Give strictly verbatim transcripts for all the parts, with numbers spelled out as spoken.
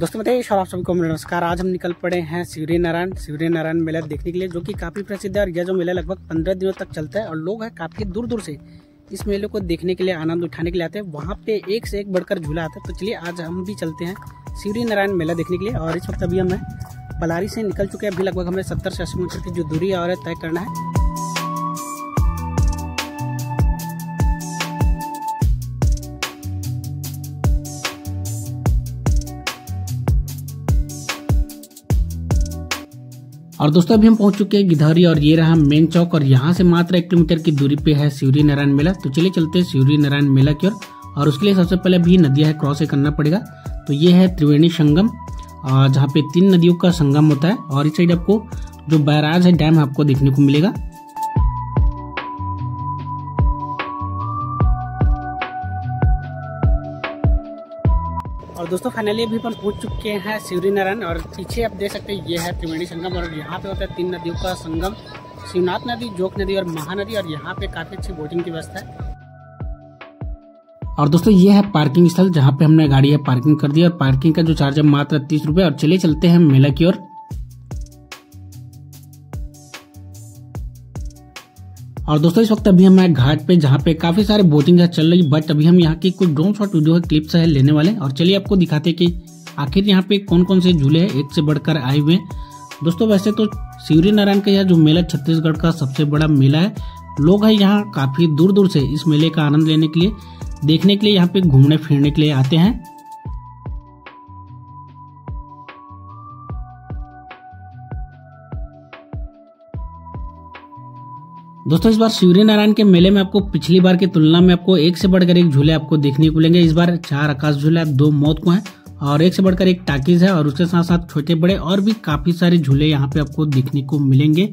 दोस्तों बताइए सर, आप सभी को नमस्कार। आज हम निकल पड़े हैं सूर्य नारायण सूर्य नारायण मेला देखने के लिए, जो कि काफ़ी प्रसिद्ध है। और यह जो मेला लगभग पंद्रह दिनों तक चलता है और लोग हैं काफ़ी दूर दूर से इस मेले को देखने के लिए, आनंद उठाने के लिए आते हैं। वहाँ पे एक से एक बढ़कर झूला आता है। तो चलिए आज हम भी चलते हैं सूर्य नारायण मेला देखने के लिए। और इस वक्त अभी हमें बलारी से निकल चुके हैं। अभी लगभग हमें सत्तर से अस्सी मीटर की जो दूरी है और तय करना है। और दोस्तों अभी हम पहुंच चुके हैं गिधौरी और ये रहा मेन चौक। और यहाँ से मात्र एक किलोमीटर की दूरी पे है सूर्य नारायण मेला। तो चलिए चलते हैं सूर्य नारायण मेला की ओर। और उसके लिए सबसे पहले भी नदियां है क्रॉस करना पड़ेगा। तो ये है त्रिवेणी संगम, जहाँ पे तीन नदियों का संगम होता है। और इस साइड आपको जो बैराज है, डैम आपको देखने को मिलेगा। और दोस्तों फाइनली अभी अपन पहुंच चुके हैं सूर्य नारायण। और पीछे आप देख सकते हैं ये है त्रिवेणी संगम। और यहाँ पे होता है तीन नदियों का संगम, शिवनाथ नदी, जोक नदी और महानदी। और यहाँ पे काफी अच्छी बोटिंग की व्यवस्था है। और दोस्तों ये है पार्किंग स्थल, जहाँ पे हमने गाड़ी है पार्किंग कर दी। और पार्किंग का जो चार्ज है मात्र तीस रुपए। और चलिए चलते हैं मेला की ओर। और दोस्तों इस वक्त अभी हम हैं घाट पे, जहाँ पे काफी सारे बोटिंग चल रही। बट अभी हम यहाँ की कुछ ड्रोन शॉट वीडियो है, क्लिप्स है लेने वाले। और चलिए आपको दिखाते हैं कि आखिर यहाँ पे कौन कौन से झूले हैं एक से बढ़कर आए हुए। दोस्तों वैसे तो सूर्य नारायण का यह जो मेला छत्तीसगढ़ का सबसे बड़ा मेला है। लोग हैं यहाँ काफी दूर दूर से इस मेले का आनंद लेने के लिए, देखने के लिए, यहाँ पे घूमने फिरने के लिए आते हैं। दोस्तों इस बार सूर्य नारायण के मेले में आपको पिछली बार की तुलना में आपको एक से बढ़कर एक झूले आपको देखने को मिलेंगे। इस बार चार आकाश झूले, दो मौत को हैं और एक से बढ़कर एक टाकीज है। और उसके साथ साथ छोटे बड़े और भी काफी सारे झूले यहाँ पे आपको देखने को मिलेंगे।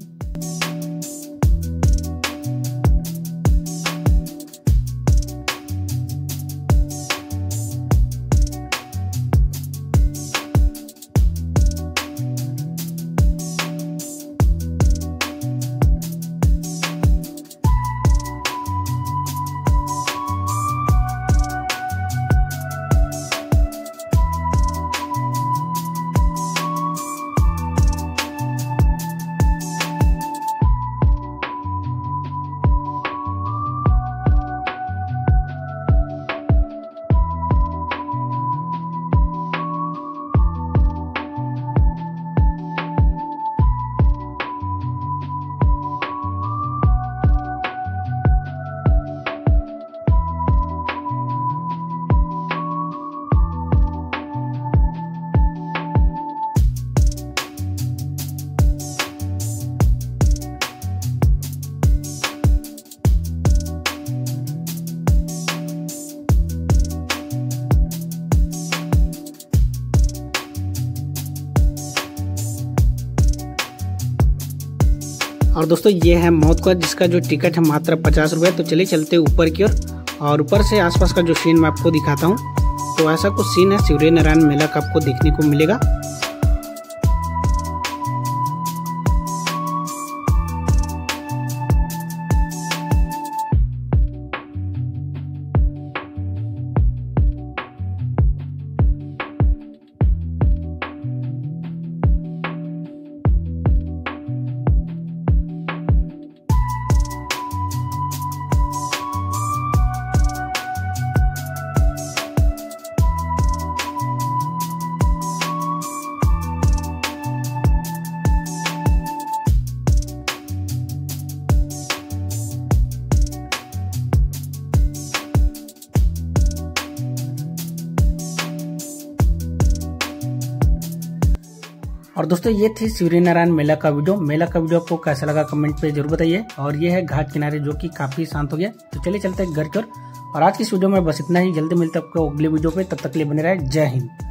और दोस्तों ये है मौत का, जिसका जो टिकट है मात्र पचास रुपए। तो चलिए चलते ऊपर की ओर। और, और ऊपर से आसपास का जो सीन मैं आपको दिखाता हूँ। तो ऐसा कुछ सीन है सूर्य नारायण मेला का आपको देखने को मिलेगा। और दोस्तों ये थी सूर्य नारायण मेला का वीडियो। मेला का वीडियो आपको कैसा लगा कमेंट पे जरूर बताइए। और ये है घाट किनारे, जो कि काफी शांत हो गया। तो चलिए चलते हैं घर की ओर। और आज की इस वीडियो में बस इतना ही। जल्दी मिलते हैं आपको अगले वीडियो पे, तब तक के लिए बने रहे। जय हिंद।